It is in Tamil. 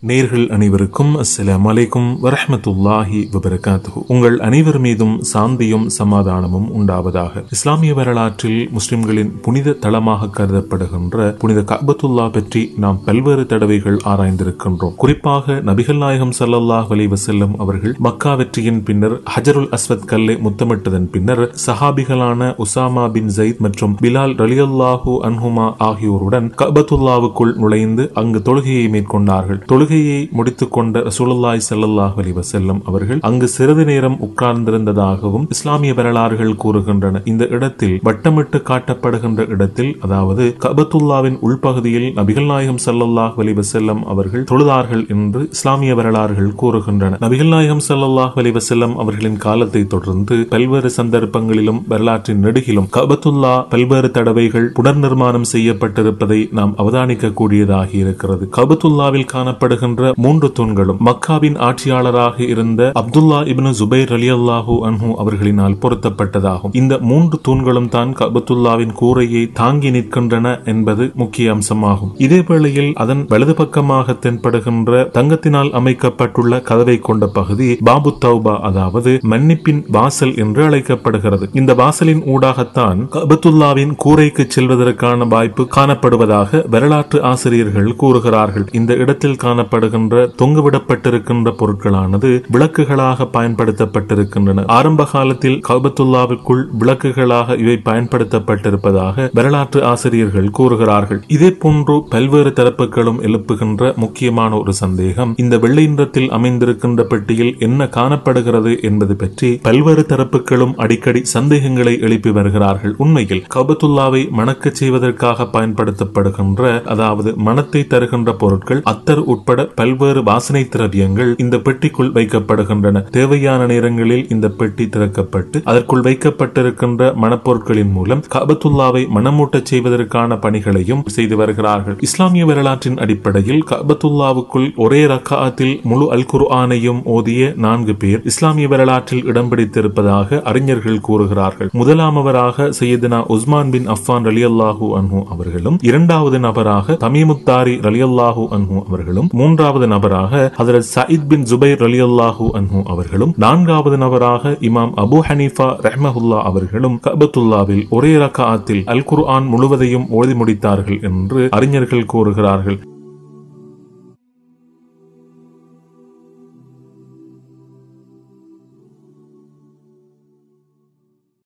நேர்கள் அனைவருக்கும் அஸ்ஸலாமு அலைக்கும் வரஹ்மத்துல்லாஹி வபரகாத்துஹு. உங்கள் அனைவர் மீதும் சாந்தியும் சமாதானமும் உண்டாவதாக. இஸ்லாமிய வரலாற்றில் முஸ்லிம்களின் புனித தளமாக கருதப்படுகின்ற புனித கஅபத்துல்லா பற்றி நாம் பல்வேறு தடவைகள் ஆராய்ந்திருக்கின்றோம். குறிப்பாக நபிகள் நாயகம் ஸல்லல்லாஹு அலைஹி வஸல்லம் அவர்கள் மக்கா வெற்றியின் பின்னர் ஹஜருல் அஸ்வத் கல்லை முத்தமிட்டதன் பின்னர் சஹாபிகளான உசாமா பின் ஸைத் மற்றும் பிலால் ரலியல்லாஹு அன்ஹுமா ஆகியோருடன் கஅபத்துல்லாவுக்குள் நுழைந்து அங்கு தொழுகையை மேற்கொண்டார்கள். தொழுகையை முடித்துக் கொண்ட ரசூலுல்லாஹி ஸல்லல்லாஹு அலைஹி வஸல்லம் அவர்கள் அங்கு சிறிது நேரம் உட்கார்ந்திருந்ததாகவும் இஸ்லாமிய வரலாறுகள் கூறுகின்றன. இந்த இடத்தில் வட்டமிட்டு காட்டப்படுகின்ற இடத்தில், அதாவது கஅபத்துல்லாவின் உள்பகுதியில் நபிகள் நாயகம் ஸல்லல்லாஹு அலைஹி வஸல்லம் அவர்கள் தொழுதார்கள் என்று இஸ்லாமிய வரலாறுகள் கூறுகின்றன. நபிகள் நாயகம் ஸல்லல்லாஹு அலைஹி வஸல்லம் அவர்களின் காலத்தை தொடர்ந்து பல்வேறு சந்தர்ப்பங்களிலும் வரலாற்றின் நெடுகிலும் கஅபத்துல்லா பல்வேறு தடவைகள் புனர் நிர்மாணம் செய்யப்பட்டிருப்பதை நாம் அவதானிக்க கூடியதாக இருக்கிறது. கஅபத்துல்லாவில் காணப்படுகின்ற மூன்று தூண்களும் மக்காவின் ஆட்சியாளராக இருந்த அப்துல்லா இப்னு ஜுபைர் ரலியல்லாஹு அன்ஹு அவர்களினால் பொருத்தப்பட்டதாகும். இந்த மூன்று தூண்களும் தான் கஅபத்துல்லாவின் கூரையை தாங்கி நிற்கின்றன என்பது முக்கிய அம்சமாகும். இதே வேளையில் அதன் வலது பக்கமாக தென்படுகின்ற தங்கத்தினால் அமைக்கப்பட்டுள்ள கதவை கொண்ட பகுதி பாபு தௌபா, அதாவது மன்னிப்பின் வாசல் என்று அழைக்கப்படுகிறது. இந்த வாசலின் ஊடாகத்தான் கஅபத்துல்லாவின் கூரைக்கு செல்வதற்கான வாய்ப்பு காணப்படுவதாக வரலாற்று ஆசிரியர்கள் கூறுகிறார்கள். இந்த இடத்தில் காணப்படுகின்ற தொங்குவிடப்பட்டிருக்கின்ற பொருட்களானது விளக்குகளாக பயன்படுத்தப்பட்டிருக்கின்றன. ஆரம்ப காலத்தில் கஅபத்துல்லாவுக்குள் விளக்குகளாக இவை பயன்படுத்தப்பட்டிருப்பதாக வரலாற்று ஆசிரியர்கள் கூறுகிறார்கள். இதே போன்று பல்வேறு தரப்புகளும் எழுப்புகின்ற முக்கியமான ஒரு சந்தேகம், இந்த வெள்ளை நிறத்தில் அமைந்திருக்கின்ற பெட்டியில் என்ன காணப்படுகிறது என்பது பற்றி பல்வேறு தரப்புகளும் அடிக்கடி சந்தேகங்களை எழுப்பி வருகிறார்கள். உண்மையில் கஅபத்துல்லாவை மணக்கச் செய்வதற்காக பயன்படுத்தப்படுகின்ற, அதாவது மணத்தை தருகின்ற பொருட்கள் அத்தர் உட்பட பல்வேறு வாசனை திரவியங்கள் இந்த பெட்டிக்குள் வைக்கப்படுகின்றன. தேவையான நேரங்களில் இந்த பெட்டி திறக்கப்பட்டு அதற்குள் வைக்கப்பட்டிருக்கின்ற மணப்பொருட்களின் மூலம் கஅபத்துல்லாவை மணமூட்டச் செய்வதற்கான பணிகளையும் செய்து வருகிறார்கள். இஸ்லாமிய வரலாற்றின் அடிப்படையில் கஅபத்துல்லாவுக்குள் ஒரே ரக்காத்தில் முழு அல் குர்ஆனையும் ஓதிய 4 பேர் இஸ்லாமிய வரலாற்றில் இடம் பிடித்திருப்பதாக அறிஞர்கள் கூறுகிறார்கள். முதலாமவராக சையதுனா உஸ்மான் பின் அஃபான் ரலியல்லாஹு அன்ஹு அவர்களும், இரண்டாவது நபராக தமீமுத்தாரி ரலியல்லாஹு அன்ஹு அவர்களும், மூன்றாவது நபராக ஹஜ்ரத் சயீத் பின் ஜுபைர் ரலியல்லாஹு அன்ஹு அவர்களும், நான்காவது நபராக இமாம் அபூ ஹனீஃபா ரஹ்மஹுல்லா அவர்களும் கஅபத்துல்லாவில் ஒரே ரக்காத்தில் அல் குர்ஆன் முழுவதையும் ஓதி முடித்தார்கள் என்று அறிஞர்கள் கூறுகிறார்கள்.